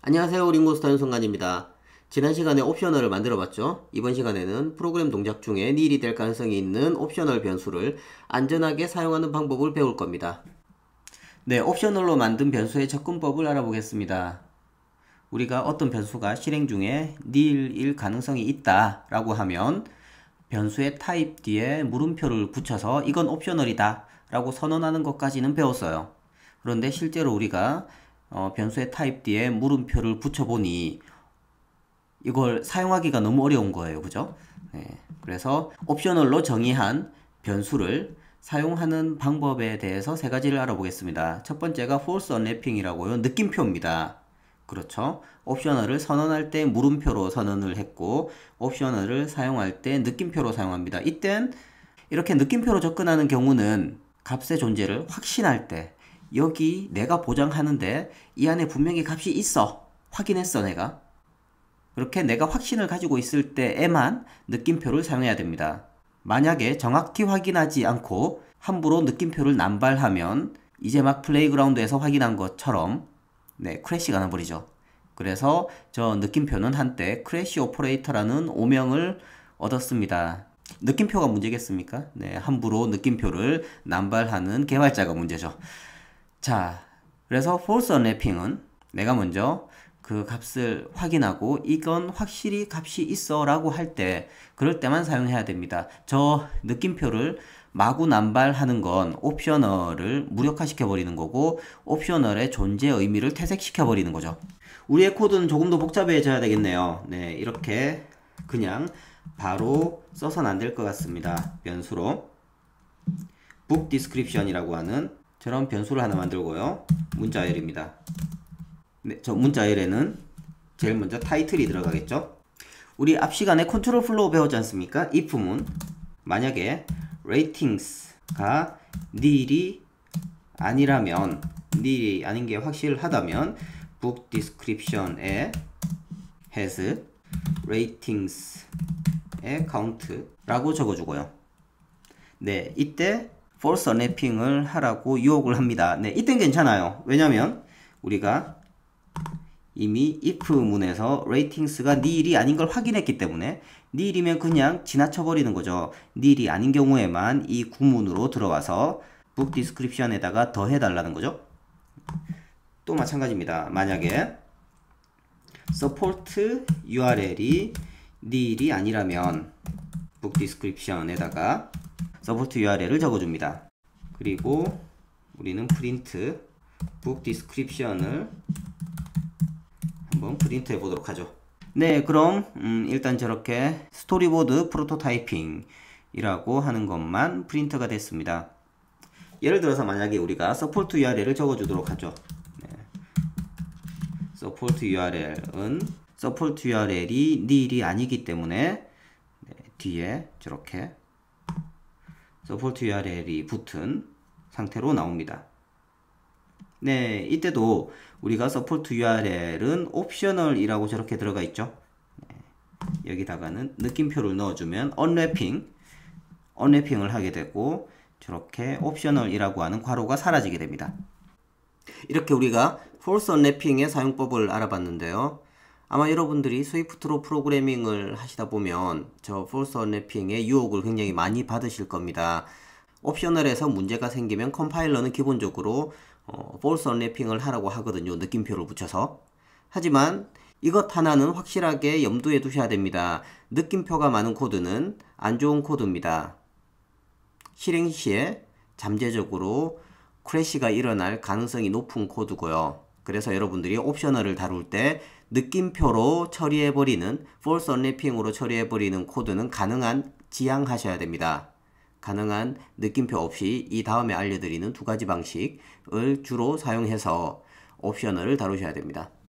안녕하세요. 링고스터 현성관입니다. 지난 시간에 옵셔널을 만들어 봤죠. 이번 시간에는 프로그램 동작 중에 닐이 될 가능성이 있는 옵셔널 변수를 안전하게 사용하는 방법을 배울 겁니다. 네, 옵셔널로 만든 변수의 접근법을 알아보겠습니다. 우리가 어떤 변수가 실행 중에 닐일 가능성이 있다 라고 하면 변수의 타입 뒤에 물음표를 붙여서 이건 옵셔널이다 라고 선언하는 것까지는 배웠어요. 그런데 실제로 우리가 변수의 타입 뒤에 물음표를 붙여보니 이걸 사용하기가 너무 어려운 거예요. 그죠? 네, 그래서 옵셔널로 정의한 변수를 사용하는 방법에 대해서 세 가지를 알아보겠습니다. 첫 번째가 false unwrapping이라고요. 느낌표입니다. 그렇죠? 옵셔널을 선언할 때 물음표로 선언을 했고 옵셔널을 사용할 때 느낌표로 사용합니다. 이땐 이렇게 느낌표로 접근하는 경우는 값의 존재를 확신할 때 여기 내가 보장하는데 이 안에 분명히 값이 있어. 확인했어 내가. 그렇게 내가 확신을 가지고 있을 때에만 느낌표를 사용해야 됩니다. 만약에 정확히 확인하지 않고 함부로 느낌표를 남발하면 이제 막 플레이그라운드에서 확인한 것처럼 크래시가 나버리죠. 그래서 저 느낌표는 한때 크래시 오퍼레이터라는 오명을 얻었습니다. 느낌표가 문제겠습니까? 함부로 느낌표를 남발하는 개발자가 문제죠. 자, 그래서 false unwrapping은 내가 먼저 그 값을 확인하고 이건 확실히 값이 있어 라고 할 때 그럴 때만 사용해야 됩니다. 저 느낌표를 마구 남발하는 건 옵셔널을 무력화시켜 버리는 거고 옵셔널의 존재 의미를 퇴색시켜 버리는 거죠. 우리의 코드는 조금 더 복잡해져야 되겠네요. 이렇게 그냥 바로 써서는 안 될 것 같습니다. 변수로 book description이라고 하는 저런 변수를 하나 만들고요. 문자열입니다. 저 문자열에는 제일 먼저 타이틀이 들어가겠죠. 우리 앞 시간에 컨트롤 플로우 배웠지 않습니까? if문 만약에 ratings가 nil이 아니라면 nil이 아닌 게 확실하다면 book description에 has ratings의 count라고 적어주고요. 이때 false unwrapping을 하라고 유혹을 합니다. 이땐 괜찮아요. 왜냐면 우리가 이미 if문에서 ratings가 nil이 아닌 걸 확인했기 때문에 nil이면 그냥 지나쳐버리는 거죠. nil이 아닌 경우에만 이 구문으로 들어와서 book description에다가 더해달라는 거죠. 또 마찬가지입니다. 만약에 support URL이 nil이 아니라면 book description에다가 support URL을 적어줍니다. 그리고 우리는 print book description을 한번 프린트 해보도록 하죠. 그럼 일단 저렇게 스토리보드 프로토타이핑 이라고 하는 것만 프린트가 됐습니다. 예를 들어서 만약에 우리가 support URL을 적어주도록 하죠. support URL은 support URL이 nil이 아니기 때문에 뒤에 저렇게 support URL이 붙은 상태로 나옵니다. 이때도 우리가 support URL은 옵셔널이라고 저렇게 들어가 있죠. 여기다가는 느낌표를 넣어주면 unwrapping을 하게 되고 저렇게 옵셔널이라고 하는 괄호가 사라지게 됩니다. 이렇게 우리가 false unwrapping의 사용법을 알아봤는데요. 아마 여러분들이 스위프트로 프로그래밍을 하시다 보면 저 false unwrapping의 유혹을 굉장히 많이 받으실 겁니다. 옵셔널에서 문제가 생기면 컴파일러는 기본적으로 false unwrapping을 하라고 하거든요. 느낌표를 붙여서. 하지만 이것 하나는 확실하게 염두에 두셔야 됩니다. 느낌표가 많은 코드는 안 좋은 코드입니다. 실행 시에 잠재적으로 크래시가 일어날 가능성이 높은 코드고요. 그래서 여러분들이 옵셔널을 다룰 때 느낌표로 처리해버리는 false unwrapping으로 처리해버리는 코드는 가능한 지양하셔야 됩니다. 가능한 느낌표 없이 이 다음에 알려드리는 두 가지 방식을 주로 사용해서 옵셔널을 다루셔야 됩니다.